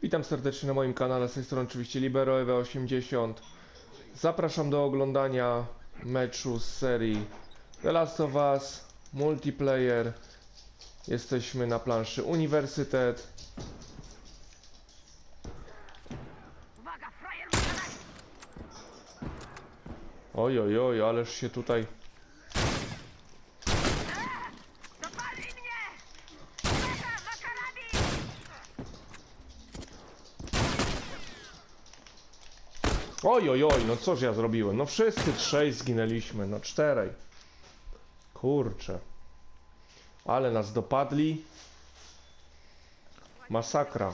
Witam serdecznie na moim kanale, z tej strony oczywiście LiberoEwe80. Zapraszam do oglądania meczu z serii The Last of Us Multiplayer. Jesteśmy na planszy Uniwersytet. Oj, oj, oj, ależ się tutaj... Oj, oj, oj, no cóż ja zrobiłem? No wszyscy trzej zginęliśmy, no czterej. Kurczę. Ale nas dopadli. Masakra.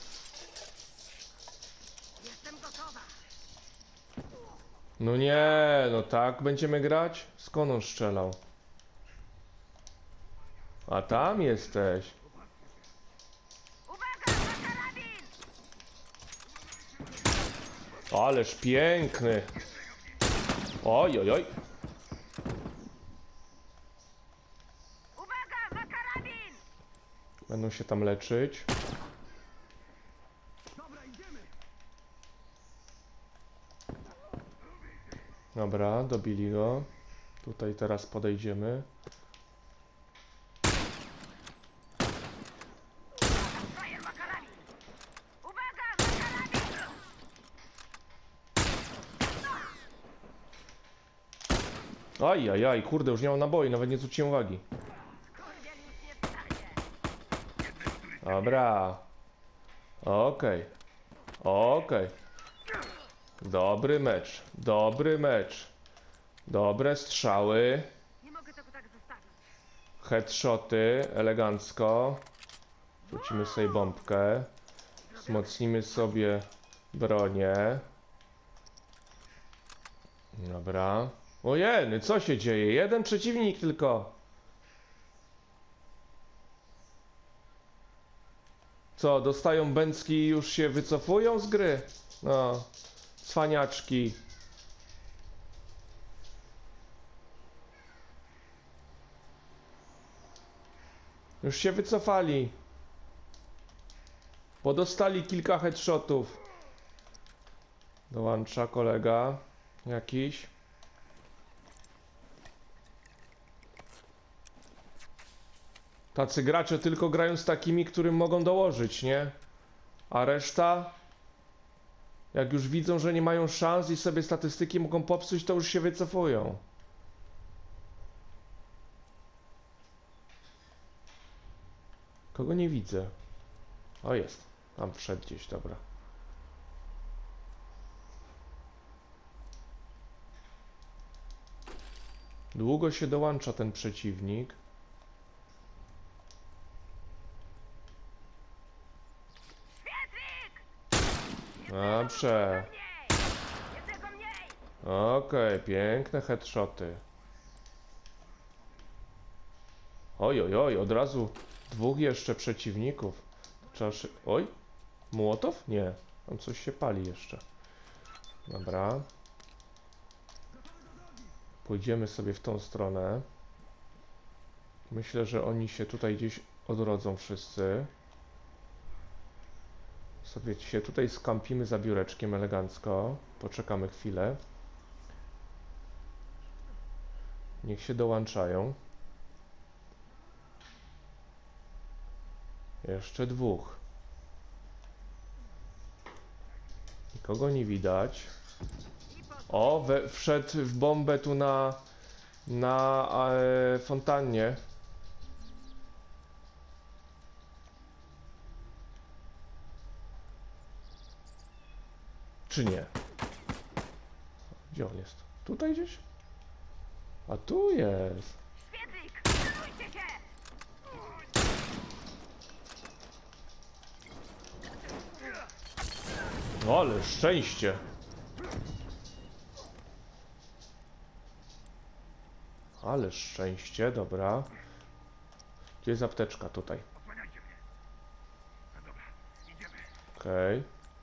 No nie, no tak będziemy grać? Skąd on strzelał? A tam jesteś. Ależ piękny. Oj, oj, oj. Będą się tam leczyć. Dobra, dobili go. Tutaj teraz podejdziemy. Aj, aj, aj, kurde, już nie mam naboi, nawet nie zwróciłem uwagi. Dobra. Okej. Okej. Dobry mecz. Dobry mecz. Dobre strzały. Headshoty, elegancko. Rzucimy sobie bombkę. Wzmocnimy sobie bronię. Dobra. Ojej, co się dzieje? Jeden przeciwnik tylko. Co, dostają bęcki i już się wycofują z gry? No, cwaniaczki. Już się wycofali. Bo dostali kilka headshotów. Dołącza kolega jakiś. Tacy gracze tylko grają z takimi, którym mogą dołożyć, nie? A reszta, jak już widzą, że nie mają szans i sobie statystyki mogą popsuć, to już się wycofują. Kogo nie widzę? O, jest. Tam wszedł gdzieś, dobra. Długo się dołącza ten przeciwnik. Dobrze. Okej, piękne headshoty. Oj, oj, oj, od razu dwóch jeszcze przeciwników. Trzeba Oj, Mołotow? Nie, tam coś się pali jeszcze. Dobra. Pójdziemy sobie w tą stronę. Myślę, że oni się tutaj gdzieś odrodzą wszyscy. Sobie się tutaj skampimy za biureczkiem elegancko. Poczekamy chwilę. Niech się dołączają. Jeszcze dwóch. Nikogo nie widać. O, wszedł w bombę tu na fontannie. Czy nie? Gdzie on jest? Tutaj gdzieś? A tu jest. O, ale szczęście. Ale szczęście, dobra. Gdzie jest apteczka? Tutaj. Okej.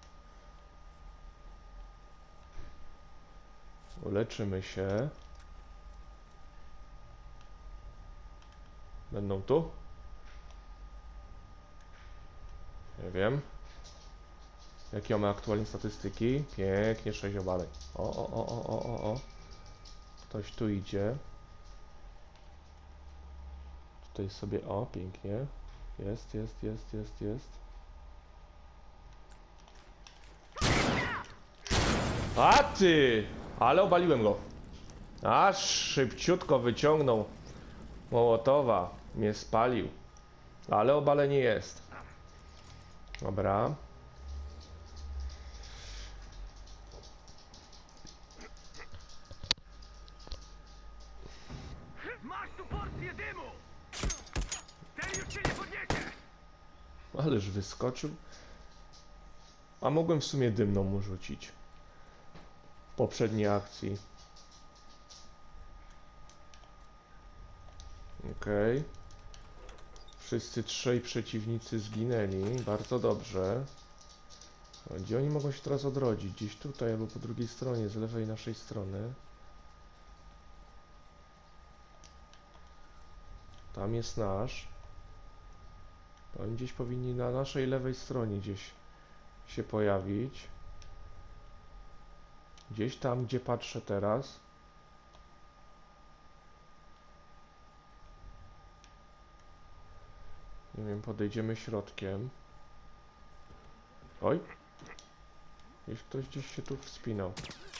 Uleczymy się. Będą tu? Nie wiem. Jakie mamy aktualnie statystyki? Pięknie, 6 obaleń. O. Ktoś tu idzie. Tutaj sobie, o, pięknie. Jest. A ty! Ale obaliłem go. Aż szybciutko wyciągnął Mołotowa. Mnie spalił. Ale obalenie jest. Dobra. Masz tu porcję dymu! Ten już się nie podniesie! Ależ wyskoczył. A mogłem w sumie dymną mu rzucić. W poprzedniej akcji. Okej. Wszyscy trzej przeciwnicy zginęli. Bardzo dobrze. A gdzie oni mogą się teraz odrodzić? Gdzieś tutaj albo po drugiej stronie, z lewej naszej strony. Tam jest nasz. To oni gdzieś powinni na naszej lewej stronie gdzieś się pojawić. Gdzieś tam, gdzie patrzę teraz. Nie wiem, podejdziemy środkiem. Oj! Ktoś gdzieś się tu wspinał.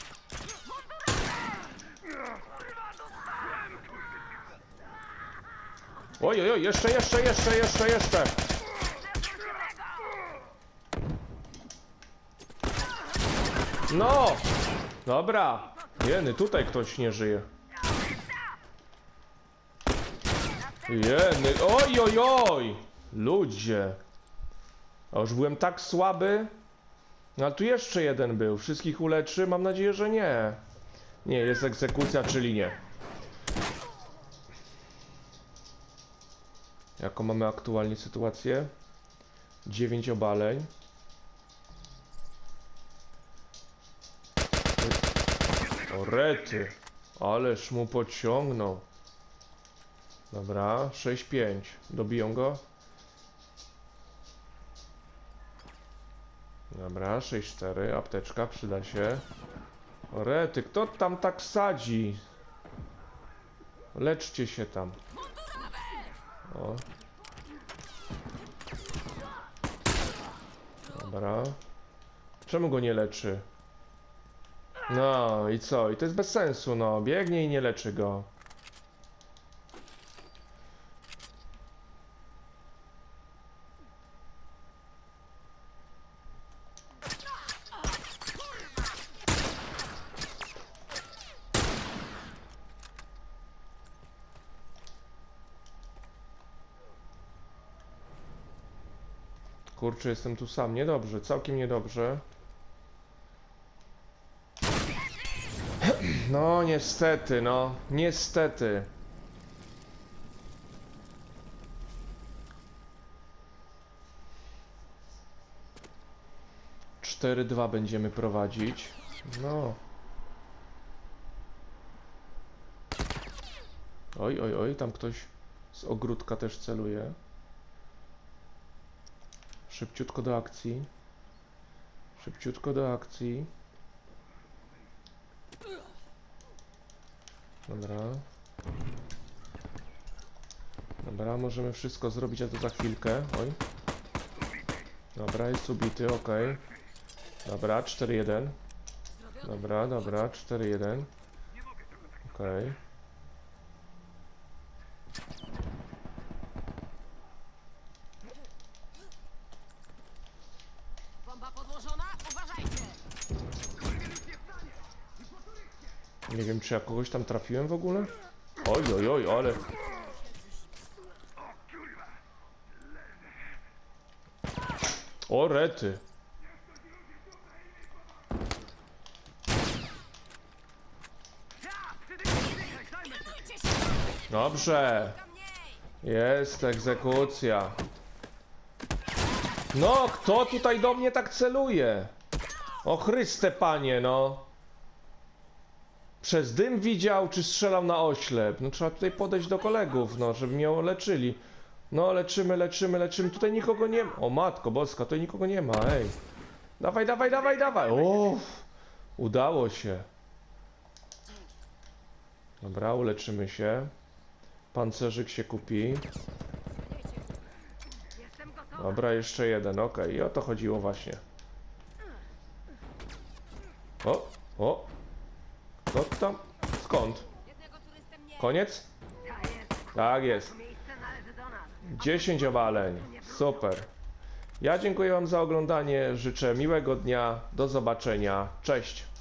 Oj, jeszcze! No! Dobra! Jeny, tutaj ktoś nie żyje. Jeny, oj! Ludzie! A już byłem tak słaby. No ale tu jeszcze jeden był. Wszystkich uleczy? Mam nadzieję, że nie. Nie, jest egzekucja, czyli nie. Jaką mamy aktualnie sytuację? 9 obaleń. O rety. Ależ mu pociągnął. Dobra, 6-5. Dobiją go. Dobra, 6-4. Apteczka przyda się. O rety, kto tam tak sadzi? Leczcie się tam. O. Dobra. Czemu go nie leczy? No i co? I to jest bez sensu, no. Biegnie i nie leczy go. Kurczę, jestem tu sam. Niedobrze, całkiem niedobrze. No, niestety, no. Niestety. Cztery 2 będziemy prowadzić. No. Oj, tam ktoś z ogródka też celuje. Szybciutko do akcji. Szybciutko do akcji. Dobra. Dobra, możemy wszystko zrobić, a to za chwilkę. Oj. Dobra, jest ubity, ok. Dobra, 4-1. Dobra, 4-1. Ok. Bomba podłożona, uważajcie! Nie wiem, czy ja kogoś tam trafiłem w ogóle? Oj, ale... O rety! Dobrze! Jest egzekucja. No, kto tutaj do mnie tak celuje? O Chryste Panie, no. Przez dym widział, czy strzelał na oślep? No trzeba tutaj podejść do kolegów, no, żeby mnie leczyli. No, leczymy. Tutaj nikogo nie ma. O Matko Boska, tutaj nikogo nie ma, ej. Dawaj, dawaj, dawaj, dawaj. O, udało się. Dobra, uleczymy się. Pancerzyk się kupi. Jestem gotowa. Dobra, jeszcze jeden, okej, i o to chodziło właśnie. O! Kto tam? Skąd? Jednego turystę mnie. Koniec? Ta jest. Tak jest. To miejsce należy do nas. 10 obaleń. Super. Ja dziękuję wam za oglądanie, życzę miłego dnia, do zobaczenia, cześć.